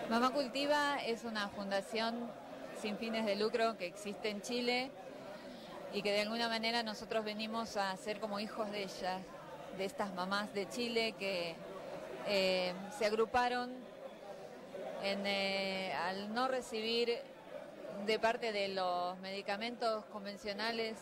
Mamá Cultiva es una fundación sin fines de lucro que existe en Chile y que de alguna manera nosotros venimos a ser como hijos de ellas, de estas mamás de Chile que se agruparon al no recibir de parte de los medicamentos convencionales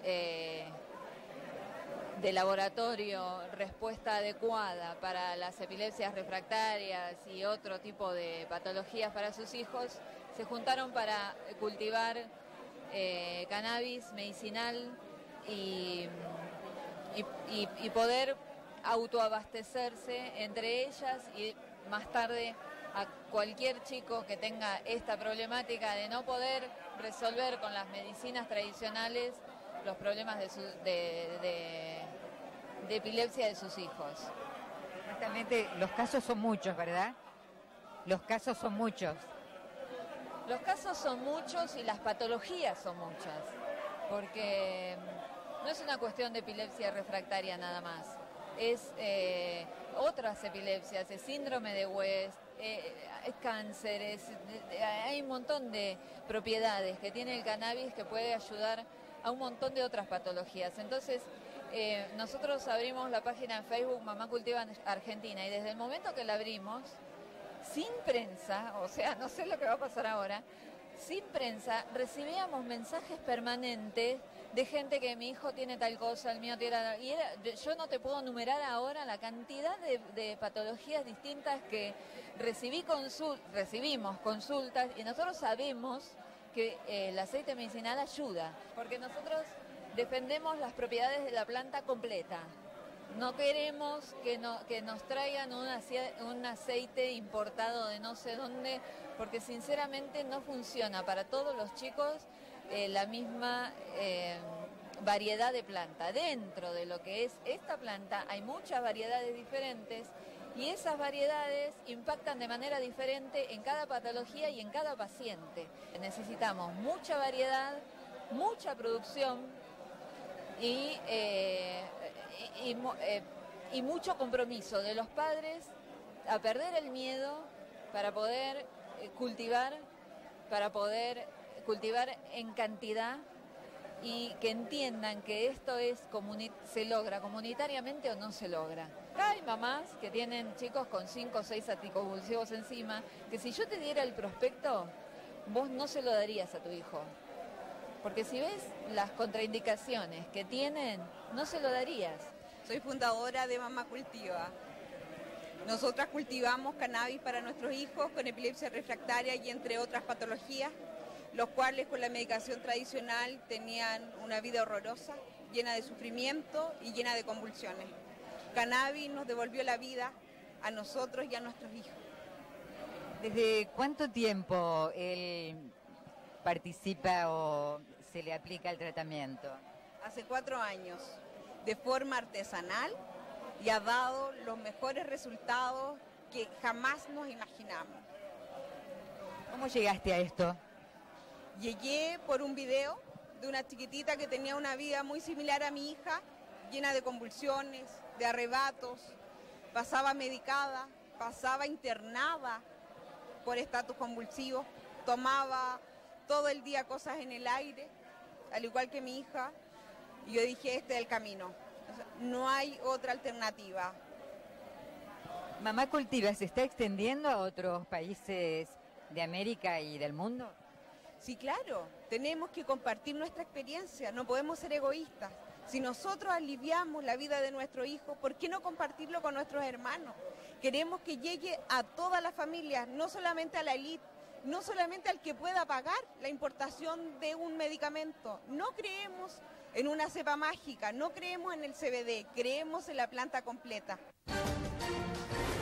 de laboratorio respuesta adecuada para las epilepsias refractarias y otro tipo de patologías para sus hijos, se juntaron para cultivar cannabis medicinal y poder autoabastecerse entre ellas y más tarde a cualquier chico que tenga esta problemática de no poder resolver con las medicinas tradicionales los problemas de epilepsia de sus hijos. Justamente los casos son muchos, ¿verdad? Los casos son muchos. Los casos son muchos y las patologías son muchas, porque no es una cuestión de epilepsia refractaria nada más, es otras epilepsias, es síndrome de West, es cáncer, hay un montón de propiedades que tiene el cannabis que puede ayudar a un montón de otras patologías. Entonces, nosotros abrimos la página en Facebook Mamá Cultiva Argentina y desde el momento que la abrimos, sin prensa, o sea, no sé lo que va a pasar ahora, sin prensa, recibíamos mensajes permanentes de gente que mi hijo tiene tal cosa, el mío tiene tal... yo no te puedo enumerar ahora la cantidad de patologías distintas que recibimos consultas y nosotros sabemos que el aceite medicinal ayuda, porque nosotros defendemos las propiedades de la planta completa. No queremos que nos traigan un aceite importado de no sé dónde, porque sinceramente no funciona para todos los chicos la misma variedad de planta. Dentro de lo que es esta planta hay muchas variedades diferentes y esas variedades impactan de manera diferente en cada patología y en cada paciente. Necesitamos mucha variedad, mucha producción y mucho compromiso de los padres a perder el miedo para poder cultivar en cantidad y que entiendan que esto se logra comunitariamente o no se logra. Hay mamás que tienen chicos con 5 o 6 anticonvulsivos encima, que si yo te diera el prospecto, vos no se lo darías a tu hijo. Porque si ves las contraindicaciones que tienen, no se lo darías. Soy fundadora de Mamá Cultiva. Nosotras cultivamos cannabis para nuestros hijos con epilepsia refractaria y entre otras patologías, los cuales con la medicación tradicional tenían una vida horrorosa, llena de sufrimiento y llena de convulsiones. Cannabis nos devolvió la vida a nosotros y a nuestros hijos. ¿Desde cuánto tiempo él participa o se le aplica el tratamiento? Hace 4 años, de forma artesanal, y ha dado los mejores resultados que jamás nos imaginamos. ¿Cómo llegaste a esto? Llegué por un video de una chiquitita que tenía una vida muy similar a mi hija, llena de convulsiones, de arrebatos, pasaba medicada, pasaba internada por estatus convulsivos, tomaba todo el día cosas en el aire, al igual que mi hija, y yo dije, este es el camino, o sea, no hay otra alternativa. ¿Mamá Cultiva se está extendiendo a otros países de América y del mundo? Sí, claro, tenemos que compartir nuestra experiencia, no podemos ser egoístas. Si nosotros aliviamos la vida de nuestro hijo, ¿por qué no compartirlo con nuestros hermanos? Queremos que llegue a todas las familias, no solamente a la élite, no solamente al que pueda pagar la importación de un medicamento. No creemos en una cepa mágica, no creemos en el CBD, creemos en la planta completa.